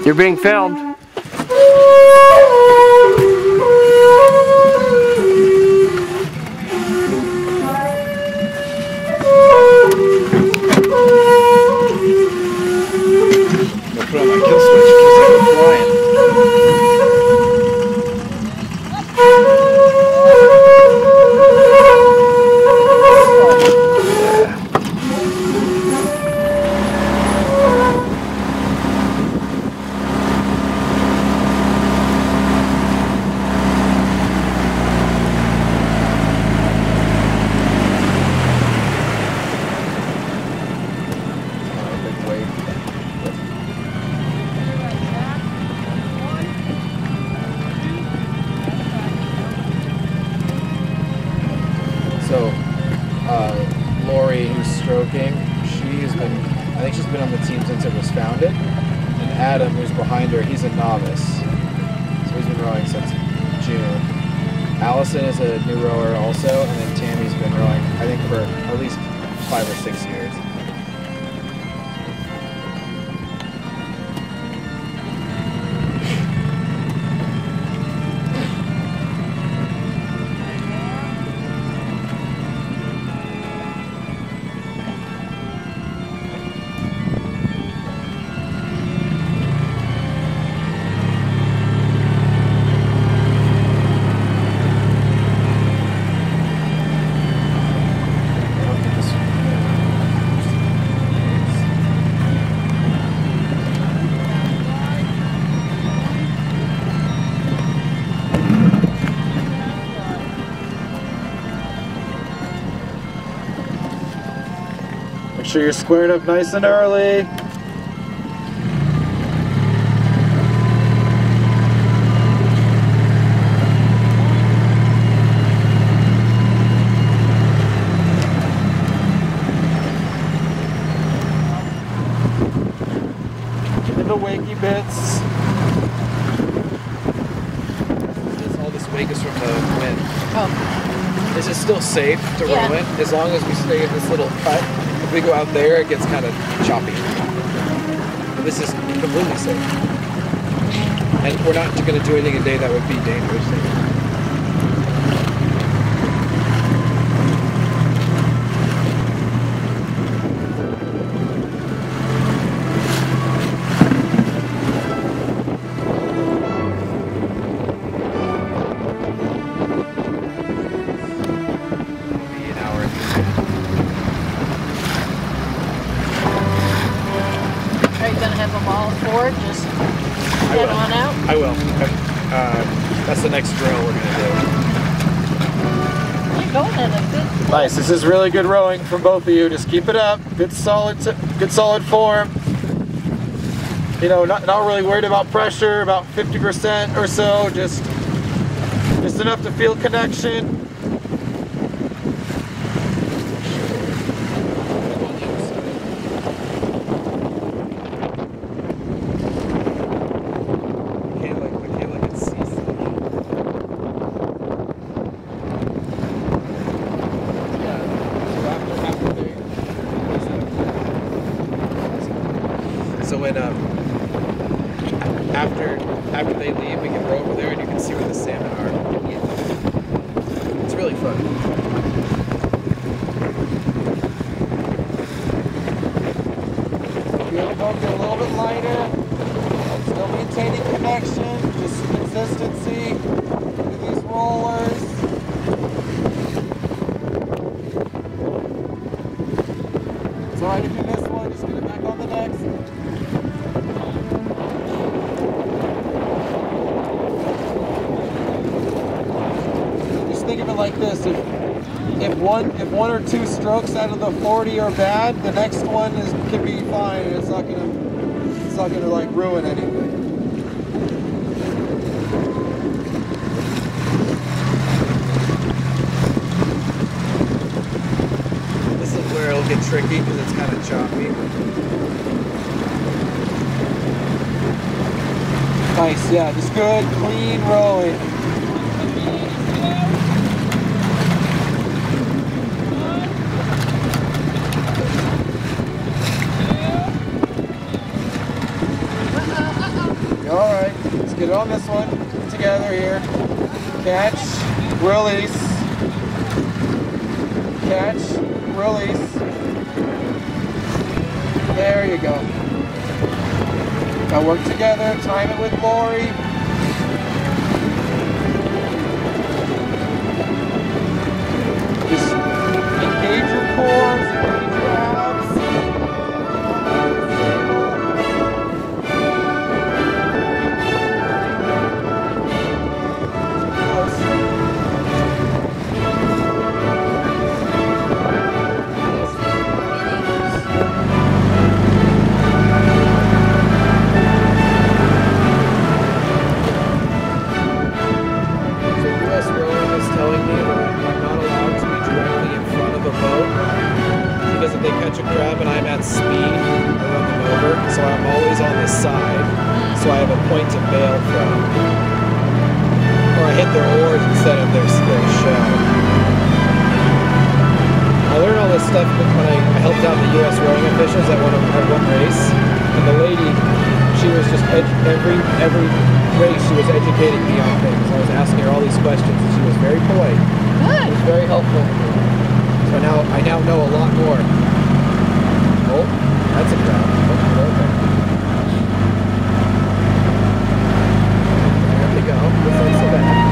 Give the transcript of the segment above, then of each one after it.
You're being filmed. I'll put on my kill switch in case I go flying. So, Lori, who's stroking, I think she's been on the team since it was founded. And Adam, who's behind her, he's a novice. So he's been rowing since June. Allison is a new rower also, and then Tammy's been rowing, I think, for at least 5 or 6 years. Make sure you're squared up nice and early. Get in the wakey bits. All this wake is from the wind. Oh. This is still safe to row in as long as we stay in this little cut. If we go out there, it gets kind of choppy. But this is completely safe. And we're not going to do anything today that would be dangerous. Just head on out? I will. That's the next drill we're going to do. You're going at a good... Nice. This is really good rowing from both of you. Just keep it up. Good solid form. You know, not really worried about pressure, about 50% or so. Just enough to feel connection. So when after they leave, we can row over there and you can see where the salmon are. It's really fun. Feel the boat get a little bit lighter. Still maintaining connection, just consistency with these rollers. It's alright if you miss one, just get it back on the next. Think of it like this: if one or two strokes out of the 40 are bad, the next one can be fine. It's not gonna like ruin anything. This is where it'll get tricky because it's kind of choppy. Nice, yeah, just good, clean rowing. on this one. Together here. Catch, release. Catch, release. There you go. Now work together, time it with Lori. Just engage your cores, engage your abs. Catch a crab and I'm at speed, I run them over, so I'm always on the side, so I have a point to bail from. Or I hit their oars instead of their shell. I learned all this stuff when I helped out the U.S. rowing officials at one race, and the lady, she was just, every race she was educating me on things. I was asking her all these questions and she was very polite. Good. It was very helpful. So I now know a lot more. Oh, that's a crowd. Oh, okay. There we go. This ain't so bad.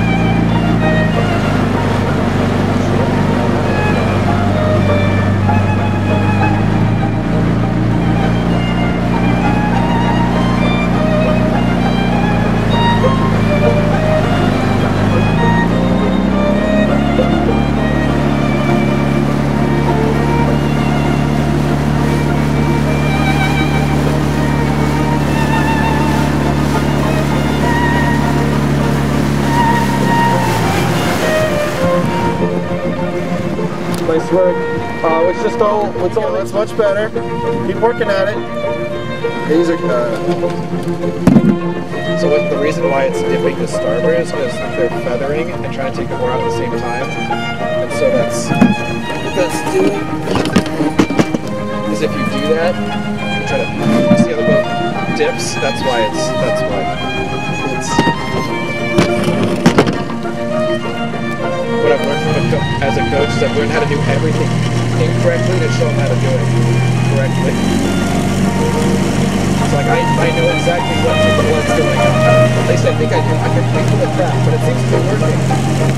Nice work. That's much better. Keep working at it. These are so the reason why it's dipping to starboard is because they're feathering and trying to take the oar out at the same time. And so that's doing is if you do that, you try to see how the boat dips, that's why it's what I've learned from as a coach is I've learned how to do everything incorrectly to show them how to do it correctly. It's like I know exactly what's going on. At least I think I do. I can think of the crap, but it seems to be working.